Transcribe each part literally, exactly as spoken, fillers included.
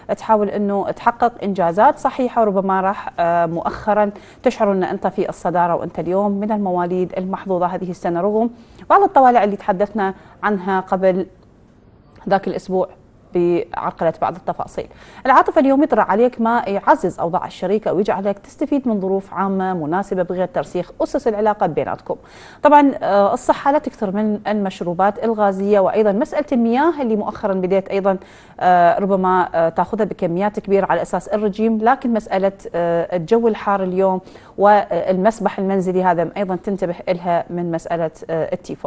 تحاول انه تحقق انجازات صحيحه، وربما راح مؤخرا تشعر ان انت في الصداره وانت اليوم من المواليد المحظوظه هذه السنه، رغم بعض الطوالع اللي تحدثنا عنها قبل ذاك الاسبوع بعرقلة بعض التفاصيل. العاطفة اليوم يطرأ عليك ما يعزز أوضاع الشريك أو يجعلك تستفيد من ظروف عامة مناسبة بغير ترسيخ أسس العلاقة بيناتكم. طبعا الصحة لا تكثر من المشروبات الغازية، وأيضا مسألة المياه اللي مؤخرا بديت أيضا ربما تأخذها بكميات كبيرة على أساس الرجيم، لكن مسألة الجو الحار اليوم والمسبح المنزلي هذا أيضا تنتبه لها من مسألة التيفو.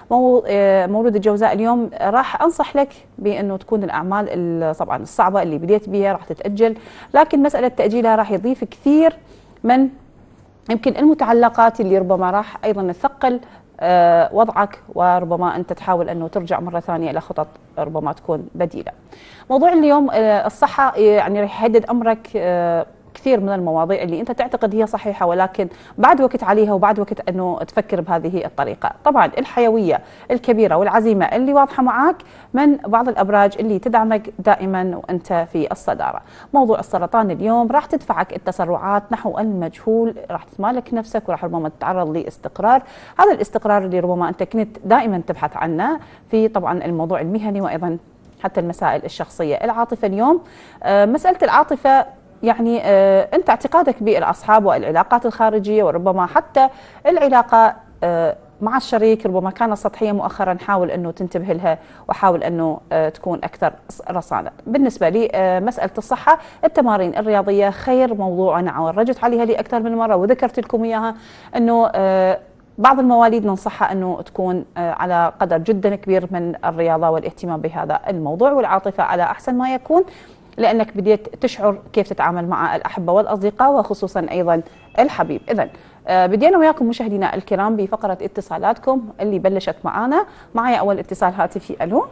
مولود الجوزاء اليوم راح أنصح لك بأنه تكون الأعمال طبعا الصعبة اللي بديت بها راح تتأجل، لكن مسألة تأجيلها راح يضيف كثير من يمكن المتعلقات اللي ربما راح أيضا تثقل وضعك، وربما أنت تحاول أنه ترجع مرة ثانية إلى خطط ربما تكون بديلة. موضوع اليوم الصحة يعني راح يهدد أمرك كثير من المواضيع اللي انت تعتقد هي صحيحه، ولكن بعد وقت عليها وبعد وقت انه تفكر بهذه الطريقه. طبعا الحيويه الكبيره والعزيمه اللي واضحه معاك من بعض الابراج اللي تدعمك دائما وانت في الصداره. موضوع السرطان اليوم راح تدفعك التسرعات نحو المجهول، راح تمالك نفسك وراح ربما تتعرض لاستقرار، هذا الاستقرار اللي ربما انت كنت دائما تبحث عنه في طبعا الموضوع المهني وايضا حتى المسائل الشخصيه. العاطفه اليوم مساله العاطفه يعني آه أنت اعتقادك بالأصحاب والعلاقات الخارجية وربما حتى العلاقة آه مع الشريك ربما كانت سطحية مؤخرا، حاول أنه تنتبه لها وحاول أنه آه تكون أكثر رصانة. بالنسبة لي آه مسألة الصحة، التمارين الرياضية خير موضوع أنا عرجت عليها لي أكثر من مرة وذكرت لكم إياها، أنه آه بعض المواليد ننصحها أنه تكون على قدر جدا كبير من الرياضة والاهتمام بهذا الموضوع، والعاطفة على أحسن ما يكون، لأنك بديت تشعر كيف تتعامل مع الأحبة والأصدقاء وخصوصا أيضا الحبيب. إذن بدينا وياكم مشاهدينا الكرام بفقرة اتصالاتكم اللي بلشت معانا. معي أول اتصال هاتفي. ألو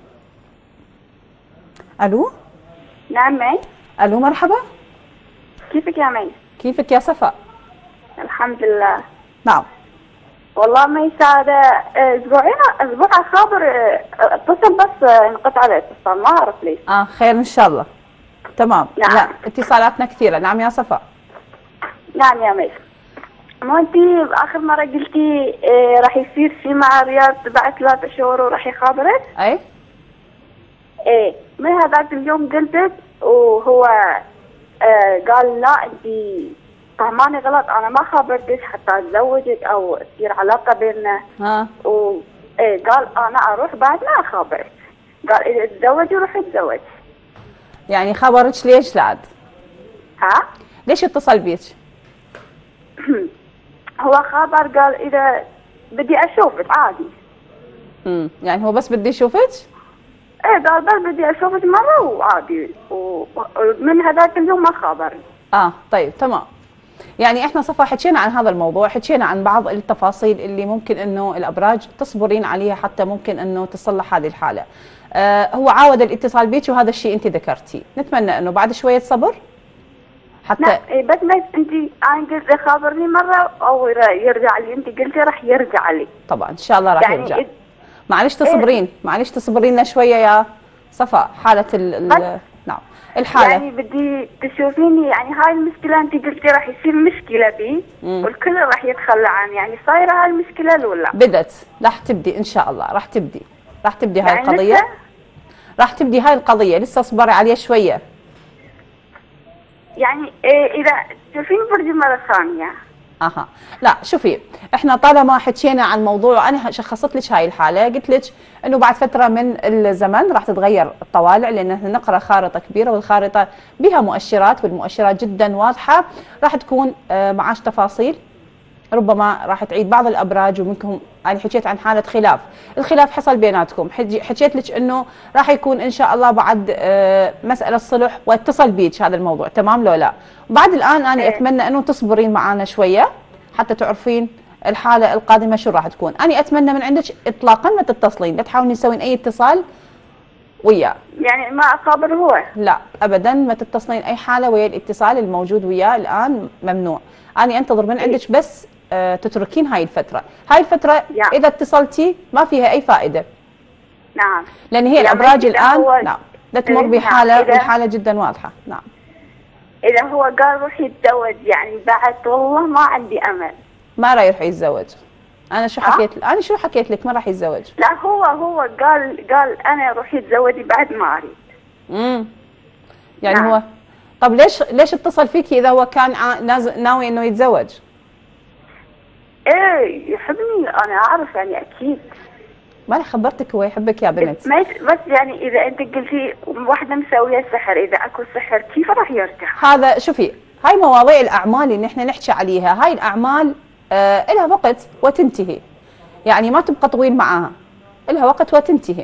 ألو نعم مي. ألو مرحبا، كيفك يا مي؟ كيفك يا صفاء؟ الحمد لله. نعم والله مي سعادة، اسبوعين اسبوع خابر اتصل بس انقطع الاتصال، ما اعرف ليش. اه خير ان شاء الله. تمام. نعم. لا اتصالاتنا كثيرة. نعم يا صفاء. نعم يا مي. ما انتي اخر مرة قلتي اه راح يصير في مع رياض بعد ثلاث شهور وراح يخابرك؟ اي ايه، من هذاك اليوم قلتك وهو اه قال لا انتي فهماني غلط، انا ما خابرتك حتى اتزوجك او تصير علاقه بيننا. ها و ايه قال انا اروح بعد ما اخابرك، قال اذا تتزوجي روحي اتزوج. يعني خبرك ليش لعد؟ ها؟ ليش اتصل بيك؟ هو خبر قال اذا بدي اشوفك عادي. امم يعني هو بس بدي اشوفك؟ ايه قال بس بدي اشوفك مره وعادي، ومن هذاك اليوم ما خابرني. اه طيب تمام. يعني احنا صفا حكينا عن هذا الموضوع، حكينا عن بعض التفاصيل اللي ممكن انه الابراج تصبرين عليها حتى ممكن انه تصلح هذه الحاله. آه هو عاود الاتصال بيك وهذا الشيء انت ذكرتيه، نتمنى انه بعد شويه صبر حتى. لا إيه بس ما انت انا قلت خابرني مره او يرجع لي، انت قلتي راح يرجع لي. طبعا ان شاء الله راح يعني يرجع. إيه؟ معلش تصبرين، إيه؟ معلش تصبرين لنا شويه يا صفا. حاله ال نعم الحاله يعني بدي تشوفيني، يعني هاي المشكله انت قلتي راح يصير مشكله بي مم. والكل راح يتخلى عني، يعني صايره هاي المشكله الاولى بدت راح تبدي ان شاء الله، راح تبدي راح تبدي هاي يعني القضيه، راح تبدي هاي القضيه، لسه اصبري عليها شويه. يعني إيه اذا تشوفيني برجي مره ثانيه. اها لا شوفي، احنا طالما حكينا عن موضوع انا شخصت لك هاي الحاله، قلت لك انه بعد فتره من الزمن راح تتغير الطوالع، لان احنا نقرا خارطه كبيره والخارطه بها مؤشرات والمؤشرات جدا واضحه، راح تكون معاش تفاصيل ربما راح تعيد بعض الابراج ومنكم. انا حكيت عن حاله خلاف، الخلاف حصل بيناتكم، حكيت لك انه راح يكون ان شاء الله بعد مساله صلح واتصل بيك هذا الموضوع، تمام لو لا؟ بعد الان انا اتمنى انه تصبرين معنا شويه حتى تعرفين الحاله القادمه شو راح تكون. انا اتمنى من عندك اطلاقا ما تتصلين، لا تحاولين تسوين اي اتصال وياه. يعني ما اخابر هو؟ لا ابدا ما تتصلين اي حاله ويا الاتصال الموجود وياه الان ممنوع. انا انتظر من عندك بس آه تتركين هاي الفتره، هاي الفتره يا. اذا اتصلتي ما فيها اي فائده. نعم. لان هي الابراج الان هو نعم لا تمر إيه، نعم. بحاله إذا- بحاله جدا واضحه. نعم. اذا هو قال روح يتزوج يعني بعد والله ما عندي امل. ما راح يروح يتزوج. انا شو ها؟ حكيت انا شو حكيت لك؟ ما راح يتزوج. لا هو هو قال قال انا روح يتزوجي بعد ما اريد. امم يعني نعم. هو طب ليش ليش اتصل فيكي اذا هو كان ع- ناز- ناوي انه يتزوج؟ ايه يحبني انا اعرف يعني اكيد. ما انا خبرتك هو يحبك يا بنت. ما يس- بس يعني اذا انت قلتي واحده مسويه سحر، اذا اكو سحر كيف راح يرجع؟ هذا شوفي، هاي مواضيع الاعمال اللي احنا نحكي عليها، هاي الاعمال آه لها وقت وتنتهي. يعني ما تبقى طويل معاها، لها وقت وتنتهي.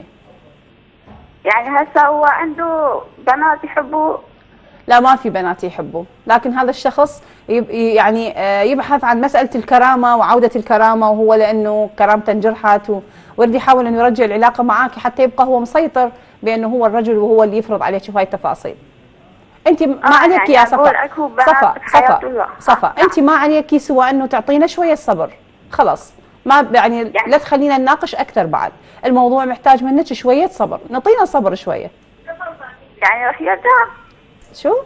يعني هسه هو عنده بنات يحبوا. لا ما في بنات يحبوا، لكن هذا الشخص يب يعني آه يبحث عن مسألة الكرامة وعودة الكرامة، وهو لأنه كرامته انجرحت و- ويريد يحاول أنه يرجع العلاقة معك حتى يبقى هو مسيطر بأنه هو الرجل وهو اللي يفرض عليك هاي التفاصيل. انت ما آه عليك يعني يا أقول صفا أكو بنات صفا بحياة صفا الله. صفا آه. انت ما عليك سوى انه تعطينا شويه صبر. خلاص ما يعني, يعني- لا تخلينا نناقش اكثر. بعد الموضوع محتاج منك شويه صبر، نعطينا صبر شويه. يعني راح يرجع؟ شو؟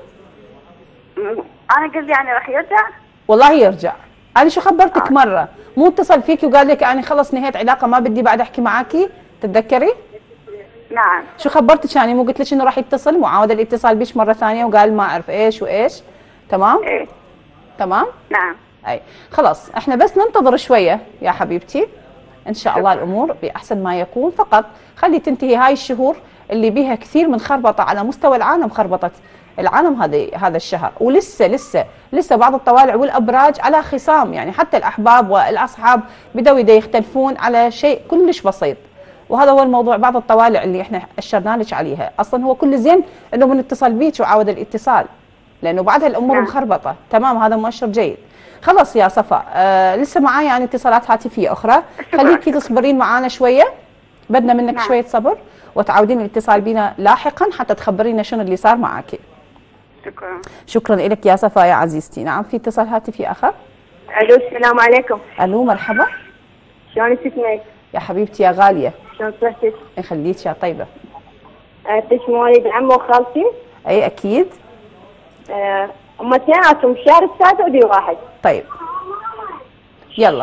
م- انا قلت يعني راح يرجع؟ والله يرجع. انا شو خبرتك آه. مره، مو اتصل فيك وقال لك انا خلص نهيت علاقه ما بدي بعد احكي معاكي؟ تتذكري؟ نعم. شو خبرتك يعني؟ مو قلت لك انه راح يتصل معاود الاتصال بيش مره ثانيه وقال ما اعرف ايش وايش؟ تمام؟ ايه تمام؟ نعم. اي خلاص احنا بس ننتظر شويه يا حبيبتي، ان شاء الله الامور باحسن ما يكون. فقط خلي تنتهي هاي الشهور اللي بيها كثير من خربطه على مستوى العالم، خربطه العالم هذا هذا الشهر، ولسه لسه لسه بعض الطوالع والابراج على خصام. يعني حتى الاحباب والاصحاب بدوا يدا يختلفون على شيء كلش بسيط، وهذا هو الموضوع. بعض الطوالع اللي احنا اشرنا لك عليها اصلا هو كل زين انه بنتصل بيك وعاود الاتصال، لانه بعدها الامور نعم. مخربطه. تمام، هذا مؤشر جيد. خلاص يا صفا آه لسه معايا يعني اتصالات هاتفيه اخرى، خليكي تصبرين معانا شويه، بدنا منك نعم. شويه صبر، وتعودين الاتصال بينا لاحقا حتى تخبرينا شنو اللي صار معك. شكرا. شكرا لك يا صفا يا عزيزتي. نعم في اتصال هاتفي اخر. الو السلام عليكم. الو مرحبا. شلون اسمك؟ يا حبيبتي يا غاليه. شلون صحتك؟ يخليك يا طيبه. انتش مواليد عمي وخالتي؟ اي اكيد. آه، هم اثنيناتهم الشهر السابع ودي واحد. طيب يلا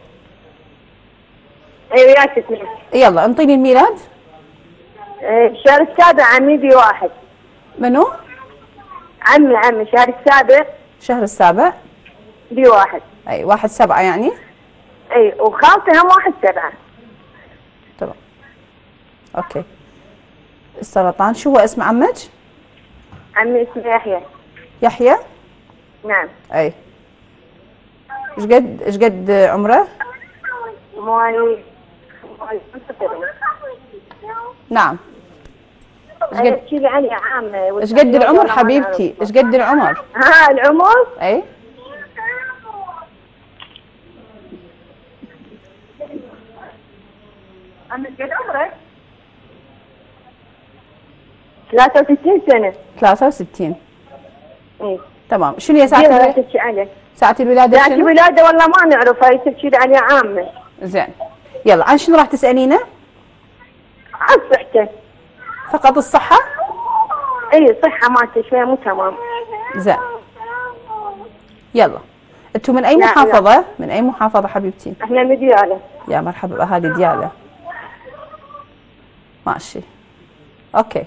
اي وياك اثنين. يلا انطيني الميلاد. آه، الشهر السابع عمي دي واحد. منو؟ عمي عمي الشهر السابع شهر السابع. دي واحد. اي واحد سبعة يعني. اي وخالتي هم واحد سبعة. تمام اوكي. السرطان شو هو اسم عمك؟ عمي اسمه يحيى. يحيى. نعم. اي ايش قد ايش قد عمره؟ مواليد مواليد خمسة وسبعين. نعم. ايش قد ايش كذا علي عام. ايش قد العمر حبيبتي؟ ايش قد العمر؟ ها العمر؟ اي عمي قد عمرك؟ ثلاثة وستين سنة. ثلاثة وستين. اي. تمام. شنو هي ساعة كيف الولاده؟ تحكي عليه؟ ساعة الولادة ساعة شنو؟ الولادة والله ما نعرف، هاي تحكي عليه عامة. زين يلا عن شنو راح تسألينا؟ عن صحته. فقط الصحة؟ اي صحة مالته شوية مو تمام. زين يلا. انتم من اي لا، محافظة؟ من اي محافظة حبيبتي؟ احنا مديالة. يا مرحبا بأهالي ديالة. ماشي اوكي.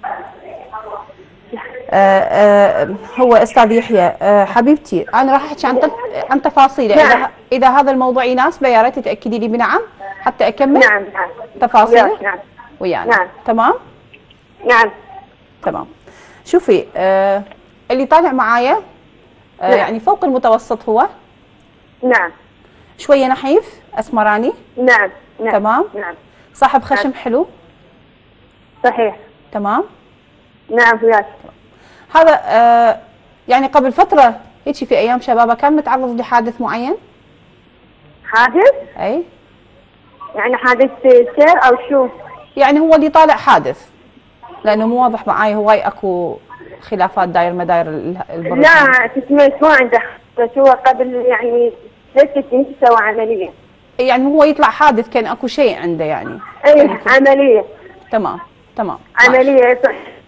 آه آه هو استاذ يحيى. آه حبيبتي انا راح احكي عن تف- عن تفاصيله. نعم. اذا اذا هذا الموضوع يناسبه يا ريت تاكدي لي بنعم حتى اكمل نعم نعم. تفاصيله وياك، نعم. ويانا. نعم. تمام نعم. تمام. شوفي آه اللي طالع معايا آه نعم. يعني فوق المتوسط، هو نعم. شويه نحيف اسمراني. نعم. نعم. تمام. نعم. صاحب خشم نعم. حلو. صحيح. تمام. نعم وياك. هذا آه يعني قبل فتره هيك في ايام شبابه كان متعرض لحادث معين. حادث؟ اي يعني حادث سير او شو؟ يعني هو اللي طالع حادث، لانه مو واضح معاي هواي اكو خلافات داير مداير ال- البر. لا تسمع ما عنده بس هو قبل يعني ست سنين سوى عملية. يعني هو يطلع حادث كان اكو شيء عنده يعني. اي عملية. تمام تمام ماشي. عملية صح.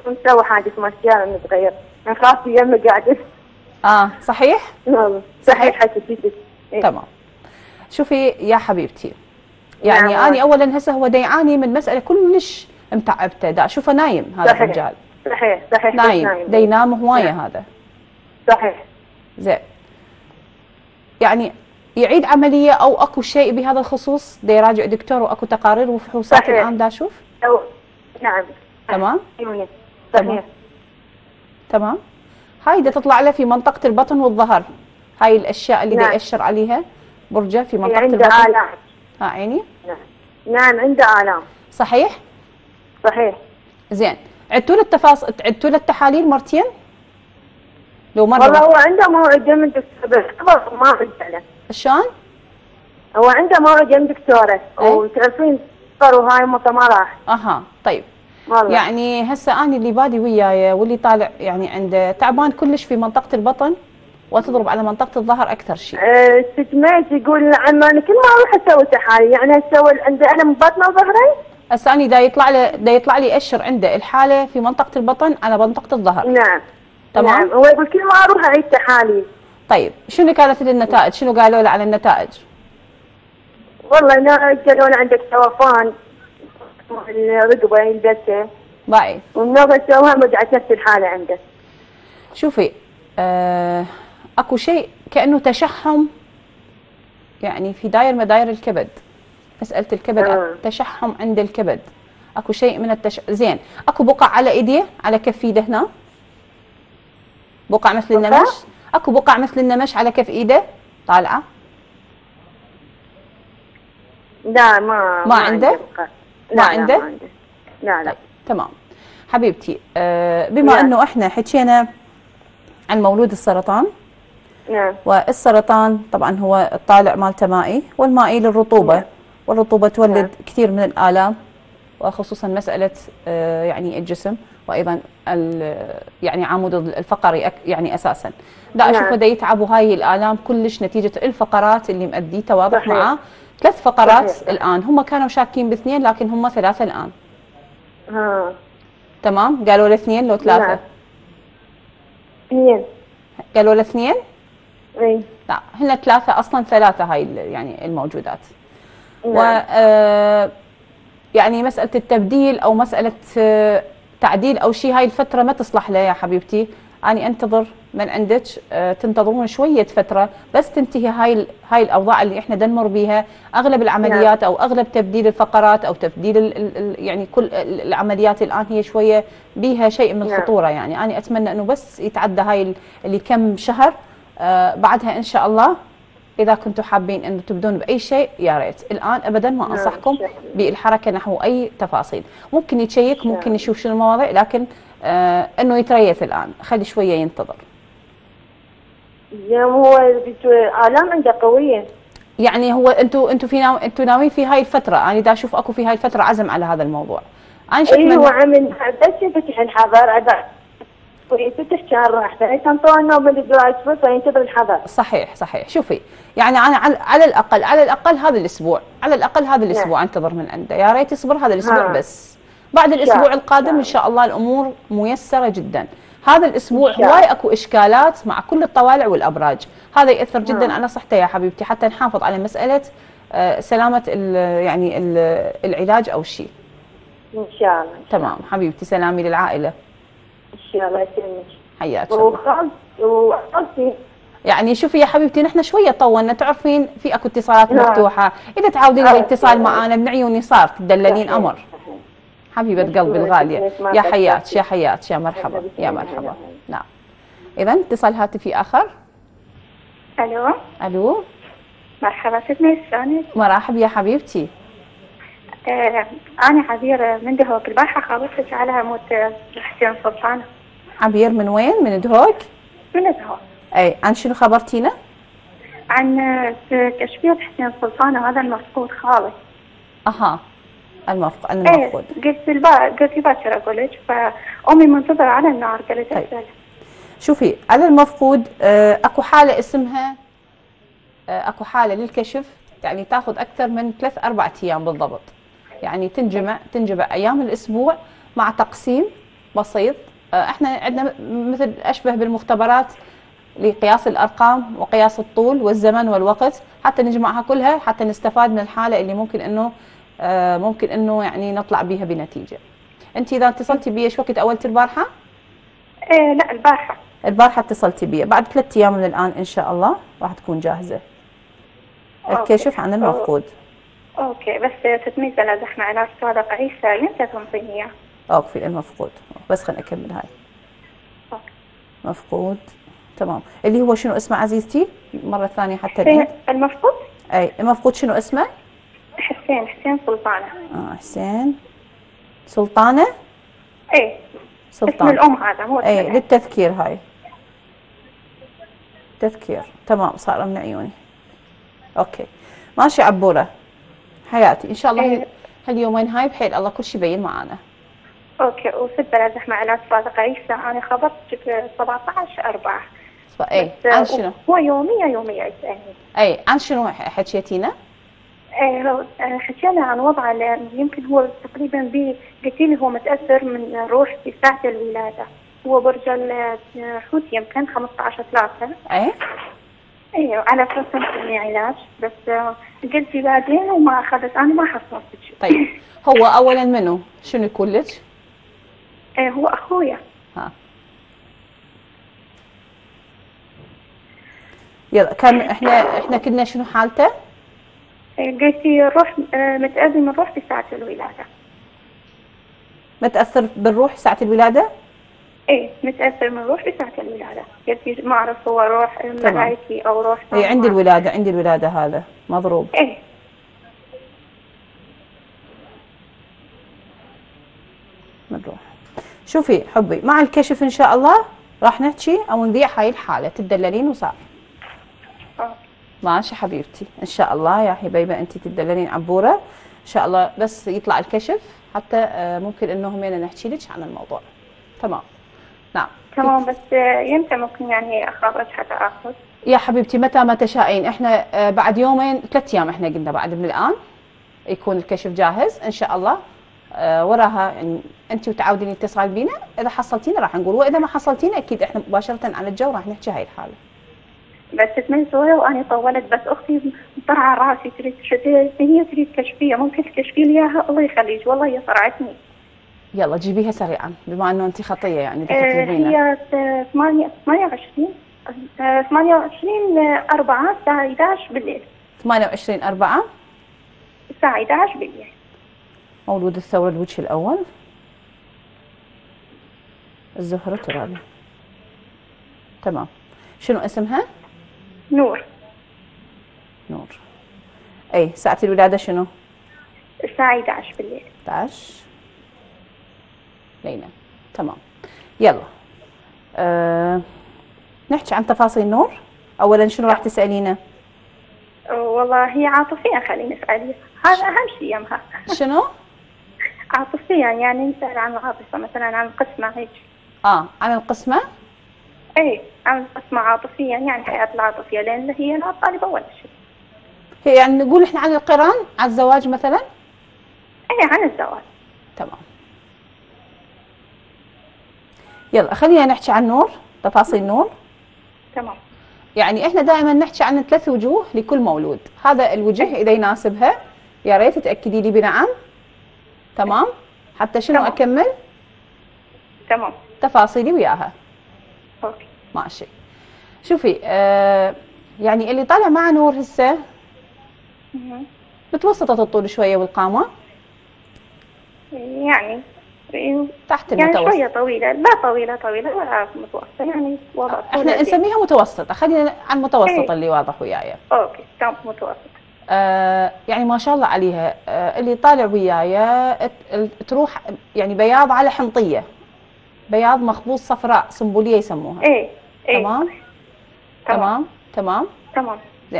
مسوي حاجه اسمها السياره متغير، انا خلاص يمي قاعده. اه صحيح؟ نعم صحيح حكيتي. إيه. تمام. شوفي يا حبيبتي، يعني نعم. اني اولا هسه هو دا يعاني من مساله كلش متعبته، دا اشوفه نايم هذا صحيح. الرجال. صحيح صحيح نايم، دا ينام هوايه هذا. صحيح. زين. يعني يعيد عمليه او اكو شيء بهذا الخصوص؟ دا يراجع دكتور واكو تقارير وفحوصات صحيح. الان دا اشوف؟ أو. نعم. تمام؟ صحيح. تمام. تمام. هاي دا تطلع له في منطقه البطن والظهر، هاي الاشياء اللي نعم. دا يأشر عليها برجه في منطقه عنده البطن. آلام. ها عيني؟ نعم. نعم عنده آلام. صحيح؟ صحيح. زين، عدتوا له التفاص عدتوا له التحاليل مرتين؟ لو مره والله هو عنده موعد من دكتور ما عنده له. شلون؟ هو عنده موعد من دكتوره أي؟ وتعرفين صار وهاي متى ما راح. اها طيب. والله. يعني هسه اني اللي بادي وياي واللي طالع يعني عنده تعبان كلش في منطقه البطن وتضرب على منطقه الظهر اكثر شيء. أه ستميت يقول عم انا كل ما اروح اسوي تحاليل، يعني اسوي عنده الم بطنه وظهري. هسه اني دا يطلع له دا يطلع لي يأشر عنده الحاله في منطقه البطن على منطقه الظهر. نعم. تمام. نعم. هو يقول كل ما اروح اعيد تحاليل. طيب شنو كانت النتائج؟ شنو قالوا له على النتائج؟ والله انا قالوا له عندك سرطان الرقبه يلبسه باعي. والنظر سووها رجعت نفس الحاله عنده. شوفي آه اكو شيء كانه تشحم يعني في داير مداير الكبد، مساله الكبد آه. تشحم عند الكبد، اكو شيء من التش... زين، اكو بقع على ايديه على كف ايده هنا؟ بقع مثل بقع؟ النمش؟ اكو بقع مثل النمش على كف ايده طالعه؟ لا ما ما عنده؟ بقى. ما لا عنده؟ لا ما عنده. لا لا. طيب. تمام حبيبتي، آه بما نعم. انه احنا حكينا عن مولود السرطان، نعم. والسرطان طبعا هو الطالع مالته مائي، والمائي للرطوبه، نعم. والرطوبه تولد نعم. كثير من الالام، وخصوصا مساله آه يعني الجسم، وايضا يعني عمود الفقري يعني اساسا. لا اشوفه نعم. دا يتعب، وهاي الالام كلش نتيجه الفقرات اللي مأديته واضح صحيح. معاه. ثلاث فقرات صحيح. الان، هم كانوا شاكين باثنين لكن هم ثلاثه الان. ها. تمام. قالوا له اثنين لو ثلاثه؟ نعم. اثنين. قالوا له اثنين؟ اي. لا هن ثلاثه اصلا، ثلاثه هاي يعني الموجودات. نعم. و آه يعني مساله التبديل او مساله آه تعديل او شيء، هاي الفتره ما تصلح له يا حبيبتي. اني انتظر من عندك آه تنتظرون شويه فتره بس تنتهي هاي هاي الاوضاع اللي احنا نمر بيها. اغلب العمليات او اغلب تبديل الفقرات او تبديل ال ال يعني كل العمليات الان هي شويه بيها شيء من الخطوره. يعني انا اتمنى انه بس يتعدى هاي اللي كم شهر، آه بعدها ان شاء الله اذا كنتم حابين انه تبدون باي شيء يا ريت. الان ابدا ما انصحكم بالحركه نحو اي تفاصيل. ممكن يتشيك، ممكن يشوف شنو المواضيع، لكن آه انه يتريث الان، خلي شويه ينتظر. يعني هو الام عنده قويه. يعني هو انتم انتم في ناو... انتم ناويين في هاي الفتره، انا دا اشوف اكو في هاي الفتره عزم على هذا الموضوع. انا شفت اي هو عمل بس يفتح الحظر ويفتح كان راح ينطونا من الدواء فرصه ينتظر الحظر. صحيح صحيح. شوفي يعني انا على, على الاقل على الاقل هذا الاسبوع، على الاقل هذا الاسبوع انتظر من عنده. يا ريت يصبر هذا الاسبوع بس. بعد الاسبوع القادم ان شاء الله الامور ميسره جدا. هذا الاسبوع هواي اكو اشكالات مع كل الطوالع والابراج، هذا ياثر جدا على صحته يا حبيبتي، حتى نحافظ على مساله سلامه ال يعني ال العلاج او شيء. ان شاء الله. تمام حبيبتي، سلامي للعائله. ان شاء الله يسلمك. حياك الله. وخالتي يعني شوفي يا حبيبتي نحن شويه طولنا، تعرفين في اكو اتصالات مفتوحه، اذا تعودين الاتصال معنا من عيوني صار تدللين امر. حبيبه قلبي الغاليه، يا حياتك يا حياتك يا مرحبا يا مرحبا. نعم. اذا اتصال هاتفي اخر. الو. الو. مرحبا ستني شلونك؟ مرحبا يا حبيبتي. آه انا عبير من دهوك، البارحه خابرتك على موت حسين سلطان. عبير من وين؟ من دهوك؟ من دهوك. اي عن شنو خبرتينا؟ عن كشفية حسين سلطان وهذا المفقود خالص. اها المفقود المفقود. ايه قلت البا قلت باكر اقول لك، فامي منتظره على النار قالت طيب. اسال. شوفي على المفقود آه اكو حاله اسمها آه اكو حاله للكشف، يعني تاخذ اكثر من ثلاث اربع ايام بالضبط. يعني تنجمع تنجمع ايام الاسبوع مع تقسيم بسيط. آه، احنا عندنا مثل اشبه بالمختبرات لقياس الارقام وقياس الطول والزمن والوقت، حتى نجمعها كلها حتى نستفاد من الحاله اللي ممكن انه آه، ممكن انه يعني نطلع بها بنتيجه. انت اذا اتصلتي بي ايش وقت اولتي البارحه؟ ايه لا البارحة. البارحه اتصلتي بي، بعد ثلاث ايام من الان ان شاء الله راح تكون جاهزه الكشف عن المفقود. اوكي بس تتميز على زحمة علاج صادق عيسى يمتى تنطيني اياه؟ اوكي المفقود، بس خلينا نكمل هاي. أوكي. مفقود تمام. اللي هو شنو اسمه عزيزتي مرة ثانية حتى حسين نعيد؟ المفقود؟ اي المفقود شنو اسمه؟ حسين حسين سلطانة. اه حسين سلطانة؟ ايه سلطان. اسم الام هذا مو اي اسم للتذكير هاي. تذكير تمام صار من عيوني. اوكي ماشي عبورة حياتي ان شاء الله. إيه. هاليومين هاي بحيل الله كل شيء يبين معانا. اوكي وست بلا زحمة علاج صادق عيسى انا خبرتك في سبعة عشر أربعة. اي عن شنو؟ هو يومية يومية يسألني. اي عن شنو حكيتينا؟ ايه حكينا عن وضعه لان يمكن هو تقريبا بي قلت لي هو متاثر من روح في ساعه الولاده. هو برج الحوت يمكن خمسة عشر ثلاثة. اي ايه على اساس اني علاج بس قلت لي بعدين وما اخذت انا ما حصلت شيء. طيب هو اولا منو؟ شنو يكون لك؟ ايه هو اخويا. ها يلا كان احنا احنا كنا شنو حالته؟ قلت لي الروح متأذي من روح في ساعة الولادة. متأثر بالروح ساعة الولادة؟ ايه متأثر من روح في ساعة الولادة. قلت لي ما اعرف هو روح ملائكي او روح. اي عندي الولادة عندي الولادة هذا مضروب. ايه مضروب. شوفي حبي مع الكشف ان شاء الله راح نحكي او نذيع هاي الحالة تدللين وصار. اه ماشي حبيبتي ان شاء الله يا حبيبه انت تدللين عبوره ان شاء الله بس يطلع الكشف حتى آه، ممكن انه همين نحكي لك عن الموضوع. تمام نعم تمام بس يمتى ممكن يعني اخرج حتى اخذ؟ يا حبيبتي متى ما تشائين. احنا آه، بعد يومين ثلاث ايام احنا قلنا بعد من الان يكون الكشف جاهز ان شاء الله. آه، وراها يعني انت وتعودين الاتصال بينا اذا حصلتينا راح نقول واذا ما حصلتينا اكيد احنا مباشره على الجو راح نحكي هاي الحاله. بس ثمان سورة وأنا طولت بس أختي مطرعة راسي تريد تريد هي تريد كشفية ممكن تكشفي لي إياها الله يخليك والله هي صرعتني. يلا جيبيها سريعا بما انه انت خطيه يعني بدك آه تطلبينا. هي ثمانية ثمانية وعشرين ثمانية وعشرين أربعة الساعة إحدى عشر بالليل. ثمانية وعشرين أربعة الساعة إحدى عشر بالليل. مولود الثورة الوجه الأول الزهرة ترابي. تمام. شنو اسمها؟ نور. نور. اي ساعة الولادة شنو؟ الساعة إحدى عشر بالليل. إحدى عشر ليلة. تمام. يلا أه... نحكي عن تفاصيل نور. أولا شنو راح تسألينا؟ والله هي عاطفيا خليني أسألها هذا أهم شيء يمها. شنو؟ عاطفيا يعني نسأل عن العاطفة مثلا عن القسمة هيك. اه عن القسمة؟ ايه عن القسمة عاطفيا يعني الحياة العاطفية لأن هي لا طالبة ولا شيء. هي يعني نقول احنا عن القران عن الزواج مثلا؟ ايه عن الزواج. تمام. يلا خلينا نحكي عن نور تفاصيل نور. تمام. يعني احنا دائما نحكي عن ثلاث وجوه لكل مولود، هذا الوجه اذا يناسبها يا ريت تاكدي لي بنعم. تمام. حتى شنو تمام. اكمل؟ تمام. تفاصيلي وياها. اوكي. ماشي. شوفي آه يعني اللي طالع مع نور هسه متوسطة الطول شوية والقامة يعني تحت يعني المتوسط. شوية طويلة لا طويلة طويلة ولا متوسطة يعني وضع احنا نسميها متوسطة، خلينا عن متوسطة ايه. اللي واضح وياي. اوكي تمام متوسط. آه يعني ما شاء الله عليها. آه اللي طالع وياي تروح يعني بياض على حنطية، بياض مخبوط صفراء سنبولية يسموها. ايه ايه. تمام تمام تمام تمام. زين.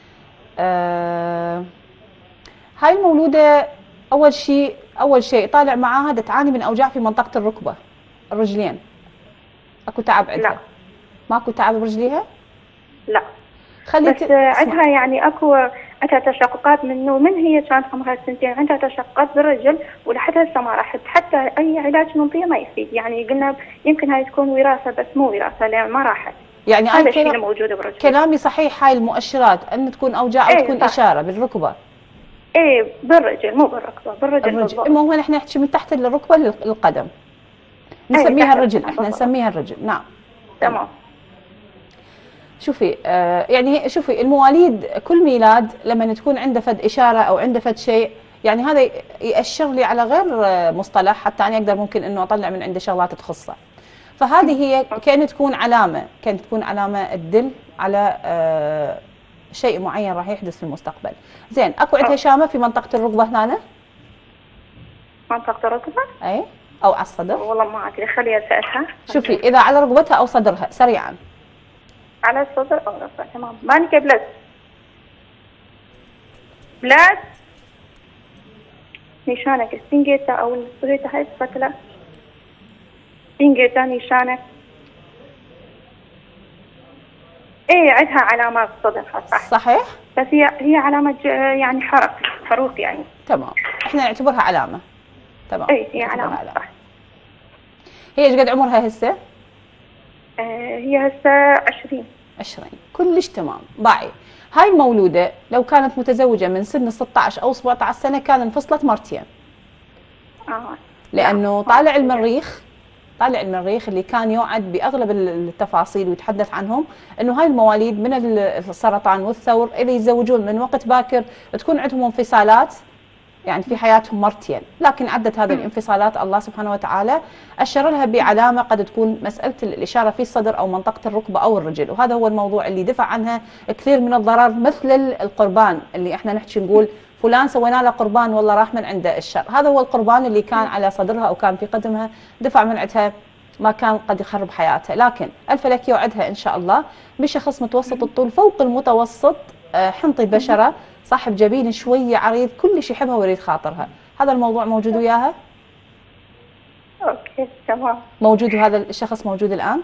آه هاي المولودة أول شيء أول شيء طالع معاها تعاني من أوجاع في منطقة الركبة الرجلين. أكو تعب عندها؟ لا. ماكو تعب برجليها؟ لا. خلي بس عندها يعني اكو عندها تشققات من من هي كانت عمرها سنتين عندها تشققات بالرجل، ولحد هسه ما راحت، حتى اي علاج ننطيه ما يفيد، يعني قلنا يمكن هاي تكون وراثه بس مو وراثه لان ما راحت. يعني هذا هاي الشيء كلام الموجود برجل. كلامي صحيح؟ هاي المؤشرات ان تكون اوجاع ايه وتكون صح. اشاره بالركبه. ايه بالرجل مو بالركبه، بالرجل الرجل، بالضبط. المهم هون احنا نحكي من تحت الركبه للقدم، ايه نسميها تحت الرجل، القدم احنا بالضبط. نسميها الرجل. نعم تمام. شوفي آه يعني شوفي المواليد كل ميلاد لما تكون عنده فد اشاره او عنده فد شيء، يعني هذا يأشر لي على غير آه، مصطلح حتى انا اقدر ممكن انه اطلع من عنده شغلات تخصه. فهذه هي كانت تكون علامه، كانت تكون علامه تدل على آه شيء معين راح يحدث في المستقبل. زين، اكو عندها شامه في منطقه الركبه هنا؟ منطقه الركبه؟ اي، او على الصدر؟ والله ما ادري، خليها اسالها. شوفي اذا على ركبتها او صدرها سريعا. على الصدر او الركبه. تمام. ماني بلاد بلاد نيشانك سبينجيتا او الصغيرة هاي الفتلة سبينجيتا نيشانك. ايه عندها علامات صدرها صح. صحيح؟ بس هي هي علامة يعني حرق حروق يعني. تمام، احنا نعتبرها علامه. تمام، ايه هي نعتبرها علامة صح. هي ايش قد عمرها هسه؟ آه هي هسه عشرين. عشرين، كلش تمام. باعي هاي المولوده لو كانت متزوجه من سن ستة عشر او سبعة عشر سنه كان انفصلت مرتين. اه لانه طالع المريخ، طالع المريخ اللي كان يوعد باغلب التفاصيل ويتحدث عنهم انه هاي المواليد من السرطان والثور اذا يتزوجون من وقت باكر تكون عندهم انفصالات، يعني في حياتهم مرتين، لكن عدت هذه الانفصالات الله سبحانه وتعالى أشر لها بعلامة قد تكون مسألة الإشارة في الصدر أو منطقة الركبة أو الرجل، وهذا هو الموضوع اللي دفع عنها كثير من الضرر، مثل القربان اللي احنا نحكي نقول فلان سوينا له قربان والله راح من عنده الشر، هذا هو القربان اللي كان على صدرها أو كان في قدمها دفع من عندها ما كان قد يخرب حياتها. لكن الفلك يوعدها إن شاء الله بشخص متوسط الطول فوق المتوسط، حنطي بشرة، صاحب جبين شوية عريض، كلش يحبها ويريد خاطرها. هذا الموضوع موجود وياها؟ اوكي تمام. موجود، وهذا الشخص موجود الآن؟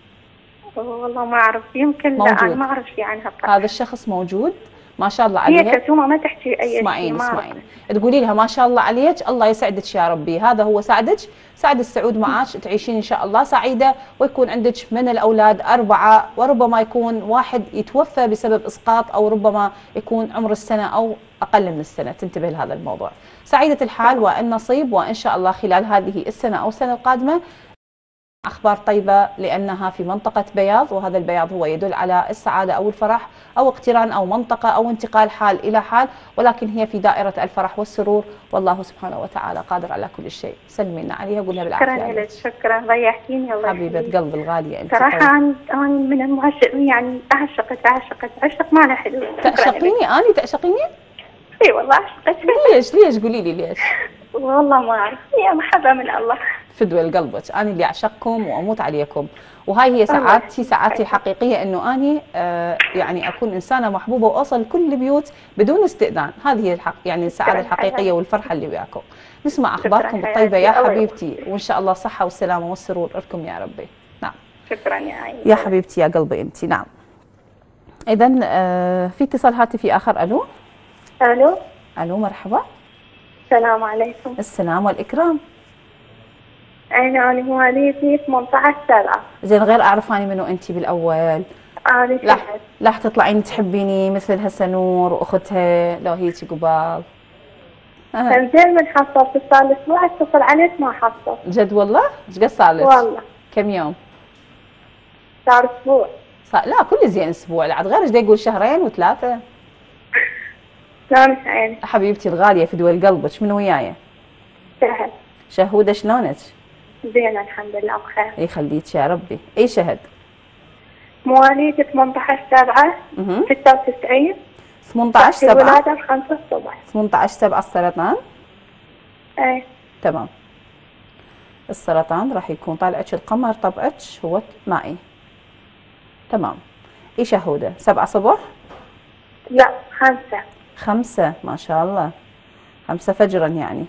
والله ما اعرف، يمكن لا انا ما اعرف شيء عنها بقى. هذا الشخص موجود ما شاء الله عليها. هي كتومه ما تحكي اي شيء. اسمعيني اسمعيني تقولي لها ما شاء الله عليك، الله يسعدك يا ربي، هذا هو سعدك، سعد السعود معك، تعيشين ان شاء الله سعيده ويكون عندك من الاولاد اربعه، وربما يكون واحد يتوفى بسبب اسقاط او ربما يكون عمر السنه او اقل من السنه، تنتبه لهذا الموضوع. سعيده الحال والنصيب، وان شاء الله خلال هذه السنه او السنه القادمه أخبار طيبة لأنها في منطقة بياض، وهذا البياض هو يدل على السعادة أو الفرح أو اقتران أو منطقة أو انتقال حال إلى حال، ولكن هي في دائرة الفرح والسرور، والله سبحانه وتعالى قادر على كل شيء. سلمي لنا عليها وقولها بالعافية. شكرا لك، شكرا ريحتيني الله حبيبة قلبي الغالية أنت. صراحة أنا أنا من المعشق، يعني أعشقك أعشقك عشق ما له حلو. تعشقيني أنا؟ تعشقيني؟ إي والله أعشقك. ليش ليش قولي لي ليش؟ والله ما أعرف، هي محبة من الله. فدوى لقلبك، أنا اللي أعشقكم وأموت عليكم، وهاي هي سعادتي، سعادتي الحقيقية إنه أنا آه يعني أكون إنسانة محبوبة وأوصل لكل البيوت بدون استئذان، هذه هي الحق يعني السعادة الحقيقية والفرحة اللي وياكم. نسمع أخباركم الطيبة يا حبيبتي، وإن شاء الله الصحة والسلامة والسرور لكم يا ربي. نعم. شكرا يا عيني. يا حبيبتي يا قلبي أنت. نعم. إذا آه في اتصال هاتفي آخر. ألو. ألو. ألو مرحبا. السلام عليكم. السلام والإكرام. أنا أنا مواليدي ثمانية عشر سبعة. زين، غير أعرف أنا منو أنت بالأول. أنا لا لا تطلعين تحبيني مثل هسه نور وأختها لو هيك قبال. أه. زين من حصلت صار لي أسبوع اتصل عليك ما حصلت. جد والله؟ ايش قد صار لك؟ والله. كم يوم؟ صار أسبوع. صار لا كل زين أسبوع، لا غير ايش دا يقول شهرين وثلاثة. شلونك عيني؟ حبيبتي الغالية في دول قلبك، من وياي؟ شهد. شهودة شلونك؟ زين الحمد لله بخير. يخليك يا ربي. أي شهد؟ مواليد ثمانية عشر سبعة ستة وتسعين. ثمانية عشر سبعة. الولادة خمسة الصبح. ثمانية عشر سبعة السرطان؟ ايه تمام. السرطان راح يكون طالعك القمر طبعك هو مائي. تمام. اي شهودة؟ سبعة صبح؟ لا خمسة. خمسة ما شاء الله، خمسة فجرا يعني.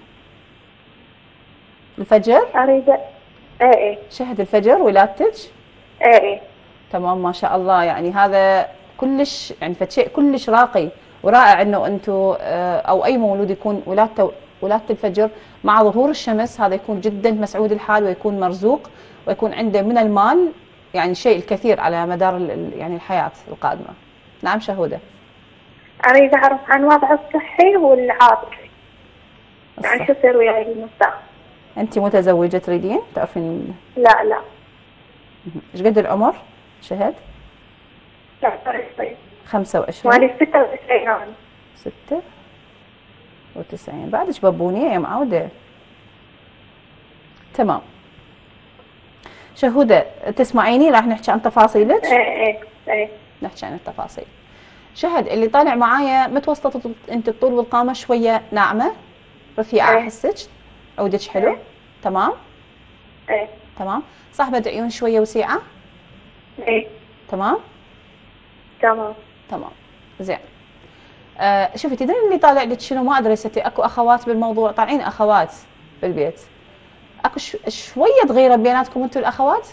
الفجر؟ أريد ايه ايه. شهد الفجر ولادتك؟ ايه ايه. تمام ما شاء الله، يعني هذا كلش يعني فد شيء كلش راقي ورائع انه انتم او اي مولود يكون ولادته ولادة الفجر مع ظهور الشمس، هذا يكون جدا مسعود الحال ويكون مرزوق ويكون عنده من المال يعني شيء الكثير على مدار يعني الحياة القادمة. نعم شهودة. أريد أعرف عن وضع الصحي والعاطفي، يعني شو يصير وياي بالمستقبل. أنت متزوجة تريدين تعرفين؟ لا لا. إيش قد العمر شهد؟ لا طيب. خمسة وعشرين. وأنا ستة وتسعين عام. ستة وتسعين، بعدش بابونية يا معودة. تمام. شهودة تسمعيني؟ راح نحكي عن تفاصيلك؟ ايه ايه ايه نحكي عن التفاصيل. شهد اللي طالع معايا متوسطة انت الطول والقامة، شوية ناعمة رفيعة، احسك عودك حلو. ايه. تمام؟ ايه تمام. صاحبة عيون شوية وسيعة؟ ايه تمام؟ تمام تمام. زين. آه شوفي تدرين اللي طالع لك شنو؟ ما ادري ستي اكو اخوات بالموضوع، طالعين اخوات بالبيت، اكو شوية غيرة بيناتكم انتم الاخوات؟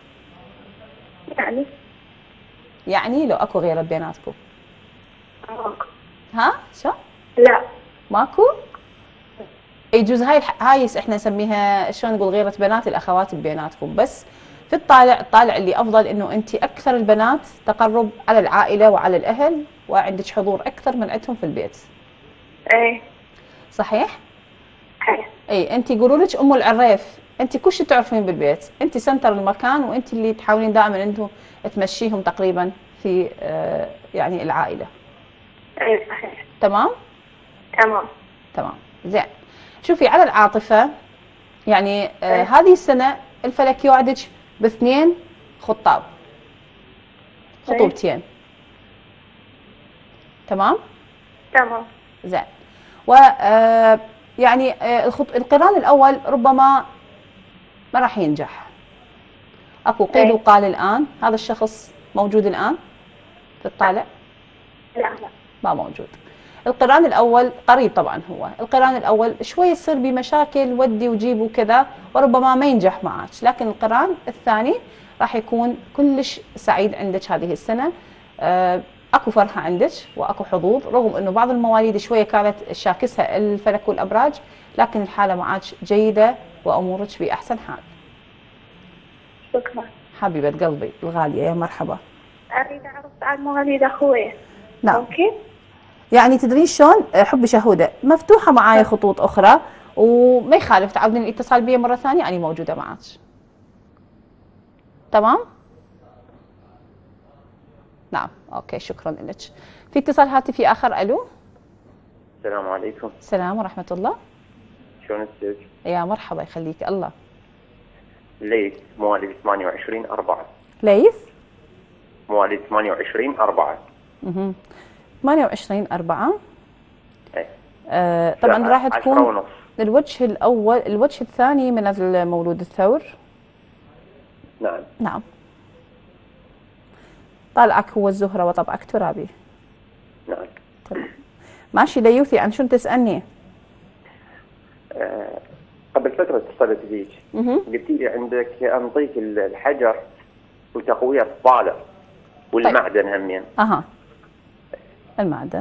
يعني يعني لو اكو غيرة بيناتكم؟ ماكو. ها شو؟ لا ماكو؟ يجوز هاي الح... هاي احنا نسميها شلون نقول غيرة بنات الاخوات بيناتكم، بس في الطالع الطالع اللي افضل انه انت اكثر البنات تقرب على العائلة وعلى الاهل وعندك حضور اكثر من عندهم في البيت. ايه صحيح؟ ايه اي انت يقولوا لك ام العريف، انت كل شيء تعرفين بالبيت، انت سنتر المكان وانت اللي تحاولين دائما انتم تمشيهم تقريبا في آه يعني العائلة. ايه صحيح. تمام؟ تمام تمام. زين. شوفي على العاطفة يعني آه إيه. هذه السنة الفلك يوعدك باثنين خطاب، خطوبتين. تمام؟ تمام. زين. و آه يعني آه الخط... القران الاول ربما ما راح ينجح. اكو قيل إيه. وقال الان، هذا الشخص موجود الان في الطالع؟ لا لا ما موجود. القران الاول قريب طبعا، هو القران الاول شوي يصير بمشاكل ودي وجيب وكذا وربما ما ينجح معك، لكن القران الثاني راح يكون كلش سعيد عندك هذه السنه. آه اكو فرحه عندك واكو حظوظ، رغم انه بعض المواليد شويه كانت شاكسها الفلك والابراج، لكن الحاله معك جيده وامورك باحسن حال. شكرا حبيبه قلبي الغاليه، يا مرحبا. اريد اعرف عن مواليد اخوي. نعم. ممكن؟ يعني تدرين شلون حبي شهوده مفتوحه معايا خطوط اخرى وما يخالف تعودين الاتصال بي مره ثانيه، انا موجوده معك. تمام؟ نعم. اوكي شكرا لك. في اتصال هاتفي اخر. الو. السلام عليكم. السلام ورحمه الله. شلون الزوج؟ يا مرحبا يخليك الله. ليث مواليد ثمانية وعشرين أربعة. ليث مواليد ثمانية وعشرين أربعة. اها ثمانية وعشرين أربعة. ايه. آه طبعا راح تكون ونص. الوجه الاول الوجه الثاني من المولود الثور. نعم. نعم. طالعك هو الزهره وطبعك ترابي. نعم. تمام. ماشي ليوثي، عن شو تسالني؟ آه قبل فتره اتصلت بيك قلتي لي عندك انطيك الحجر وتقويه الطالع والمعدن. طيب. همين. اها المعدن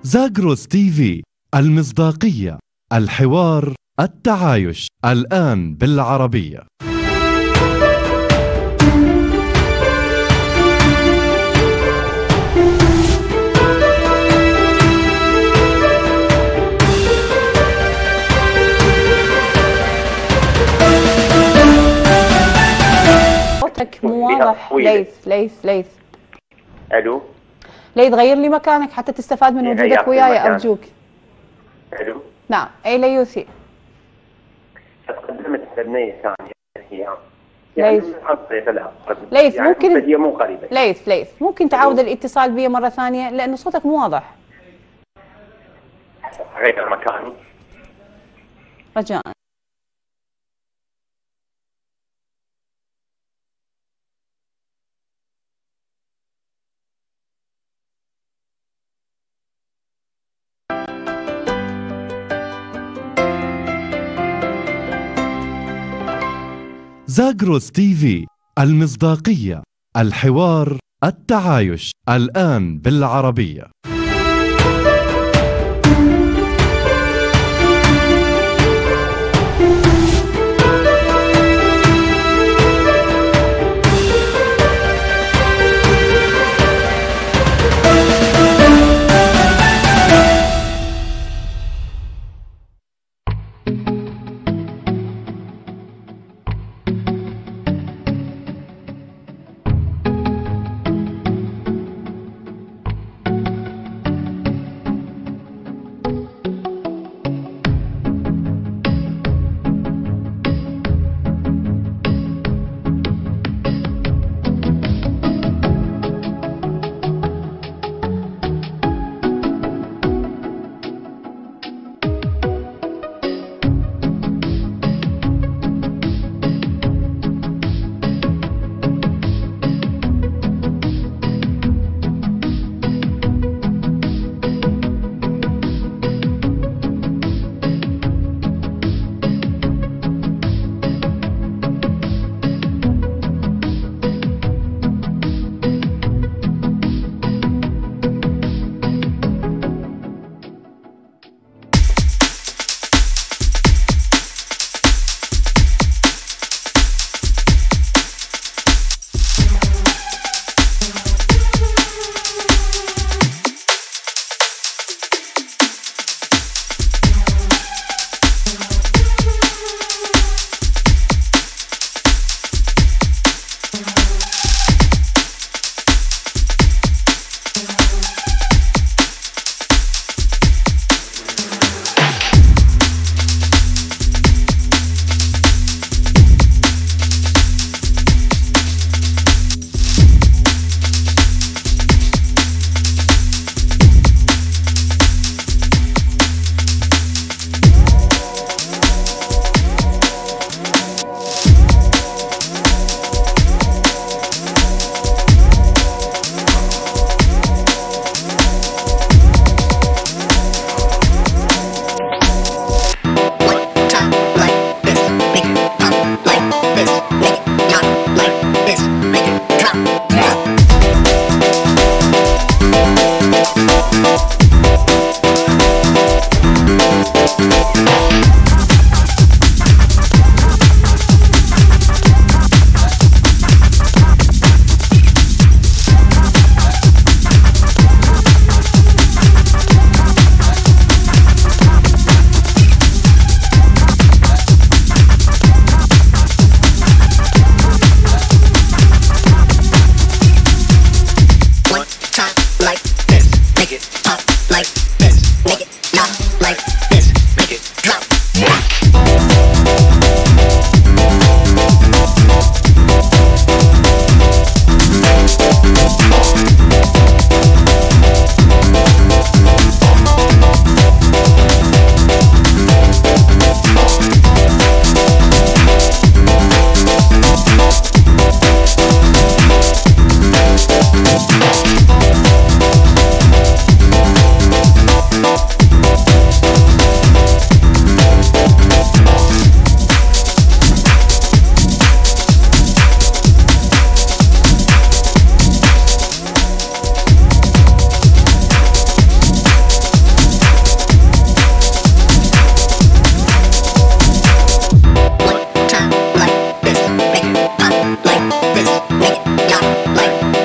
زاغروس تيفي، المصداقية، الحوار، التعايش، الآن بالعربية. صوتك مو واضح ليث ليث ليث. الو ليث غير لي مكانك حتى تستفاد من وجودك وياي ارجوك. الو نعم اي ليوثي. تقدمت بنية ثانية هي ليث ليث يعني ممكن هي مو قريبة. ليث ليث ممكن تعاود الاتصال بي مرة ثانية لأنه صوتك مو واضح. غير مكاني رجاء. زاغروس تيفي، المصداقية، الحوار، التعايش، الآن بالعربية.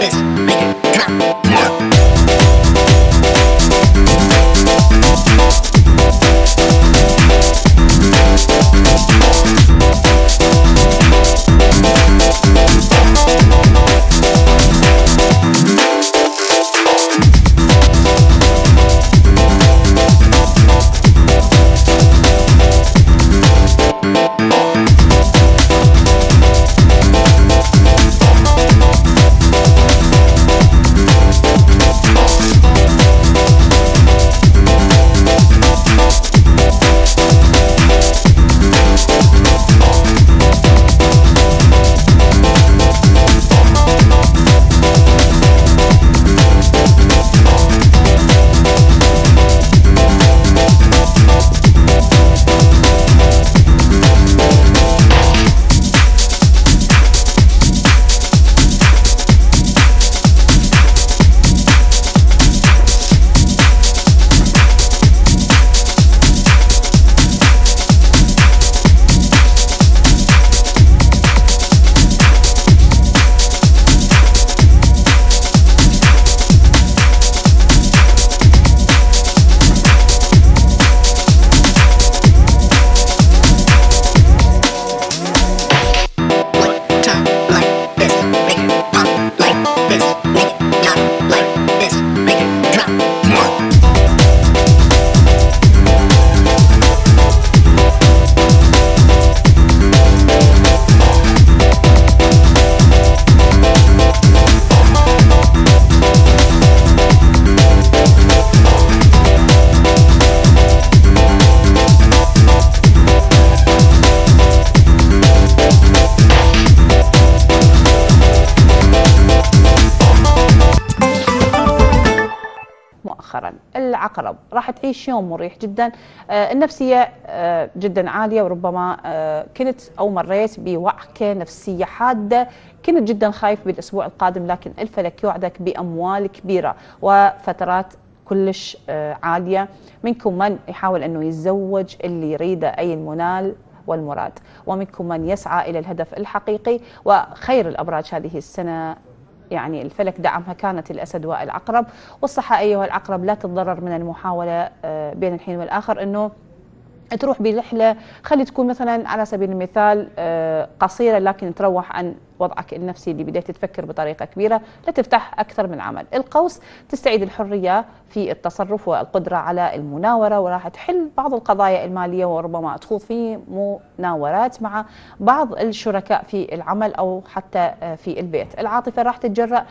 مؤخرا. العقرب راح تعيش يوم مريح جدا، آه النفسية آه جدا عالية، وربما آه كنت أو مريت بوعكة نفسية حادة، كنت جدا خايف بالأسبوع القادم، لكن الفلك يوعدك بأموال كبيرة وفترات كلش آه عالية. منكم من يحاول أنه يتزوج اللي يريده أي المنال والمراد، ومنكم من يسعى إلى الهدف الحقيقي. وخير الأبراج هذه السنة يعني الفلك دعمها كانت الأسد والعقرب. والصحة أيها العقرب لا تتضرر من المحاولة بين الحين والآخر أنه تروح برحلة، خلي تكون مثلا على سبيل المثال قصيرة لكن تروح عن وضعك النفسي اللي بديت تفكر بطريقة كبيرة لتفتح أكثر من عمل. القوس تستعيد الحرية في التصرف والقدرة على المناورة، وراح تحل بعض القضايا المالية، وربما تخوض في مناورات مع بعض الشركاء في العمل أو حتى في البيت. العاطفة راح تتجرأ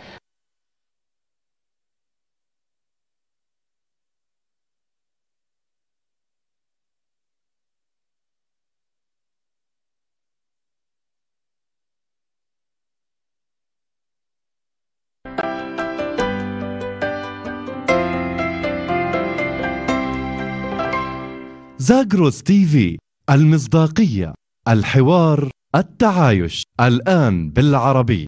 زاغروس تيفي، المصداقية، الحوار، التعايش، الآن بالعربية.